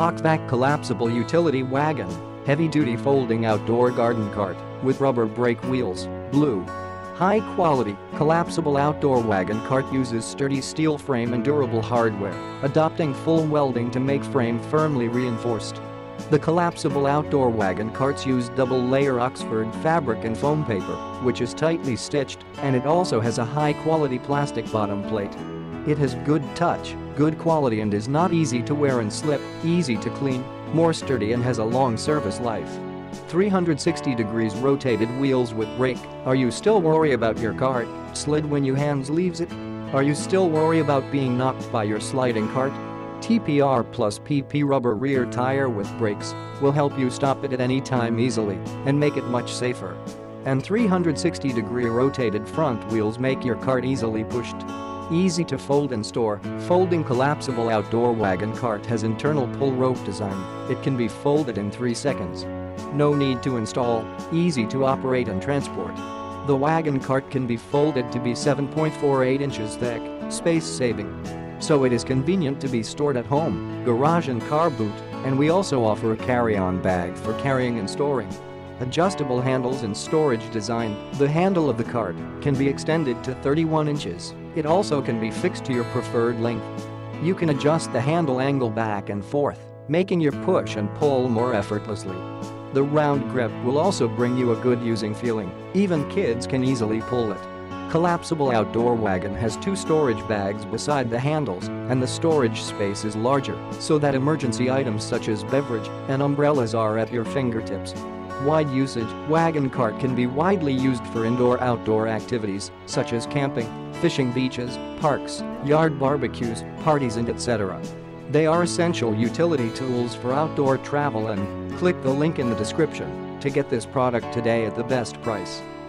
OKVAC Collapsible Utility Wagon, heavy-duty folding outdoor garden cart with rubber brake wheels, blue. High-quality, collapsible outdoor wagon cart uses sturdy steel frame and durable hardware, adopting full welding to make frame firmly reinforced. The collapsible outdoor wagon carts use double-layer Oxford fabric and foam paper, which is tightly stitched, and it also has a high-quality plastic bottom plate. It has good touch, good quality and is not easy to wear and slip, easy to clean, more sturdy and has a long service life. 360 degrees rotated wheels with brake. Are you still worried about your cart slid when you hands leaves it? Are you still worried about being knocked by your sliding cart? TPR+PP rubber rear tire with brakes will help you stop it at any time easily and make it much safer. And 360 degree rotated front wheels make your cart easily pushed. Easy to fold and store, folding collapsible outdoor wagon cart has internal pull rope design. It can be folded in 3 seconds. No need to install, easy to operate and transport. The wagon cart can be folded to be 7.48 inches thick, space-saving. So it is convenient to be stored at home, garage and car boot, and we also offer a carry-on bag for carrying and storing. Adjustable handles and storage design. The handle of the cart can be extended to 31 inches. It also can be fixed to your preferred length. You can adjust the handle angle back and forth, making your push and pull more effortlessly. The round grip will also bring you a good using feeling. Even kids can easily pull it. Collapsible outdoor wagon has 2 storage bags beside the handles, and the storage space is larger so that emergency items such as beverage and umbrellas are at your fingertips. Wide usage. Wagon cart can be widely used for indoor-outdoor activities such as camping, fishing, beaches, parks, yard barbecues, parties and etc. They are essential utility tools for outdoor travel and click the link in the description to get this product today at the best price.